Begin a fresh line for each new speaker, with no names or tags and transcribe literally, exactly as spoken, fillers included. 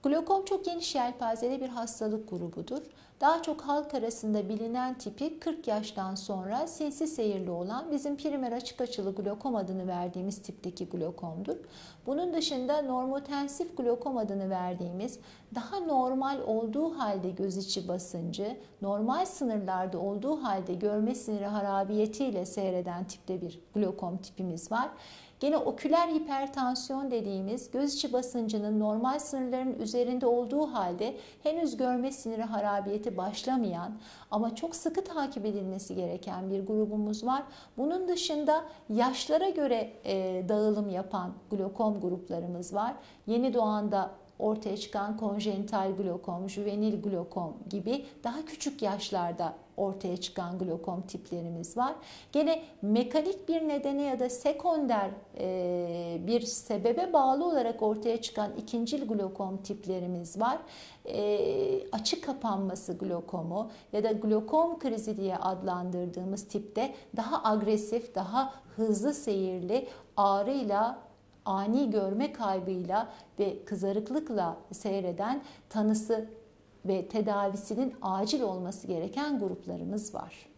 Glokom çok geniş yelpazeli bir hastalık grubudur. Daha çok halk arasında bilinen tipi kırk yaştan sonra sinsi seyirli olan bizim primer açık açılı glokom adını verdiğimiz tipteki glokomdur. Bunun dışında normotensif glokom adını verdiğimiz daha normal olduğu halde göz içi basıncı, normal sınırlarda olduğu halde görme siniri harabiyetiyle seyreden tipte bir glokom tipimiz var. Gene oküler hipertansiyon dediğimiz göz içi basıncının normal sınırların üzerinde olduğu halde henüz görme siniri harabiyeti başlamayan ama çok sıkı takip edilmesi gereken bir grubumuz var. Bunun dışında yaşlara göre e, dağılım yapan glokom gruplarımız var. Yeni doğanda ortaya çıkan konjenital glokom, juvenil glokom gibi daha küçük yaşlarda ortaya çıkan glokom tiplerimiz var. Gene mekanik bir nedene ya da sekonder e, bir sebebe bağlı olarak ortaya çıkan ikincil glokom tiplerimiz var. E, açık kapanması glokomu ya da glokom krizi diye adlandırdığımız tipte daha agresif, daha hızlı seyirli, ağrıyla, ani görme kaybıyla ve kızarıklıkla seyreden, tanısı ve tedavisinin acil olması gereken gruplarımız var.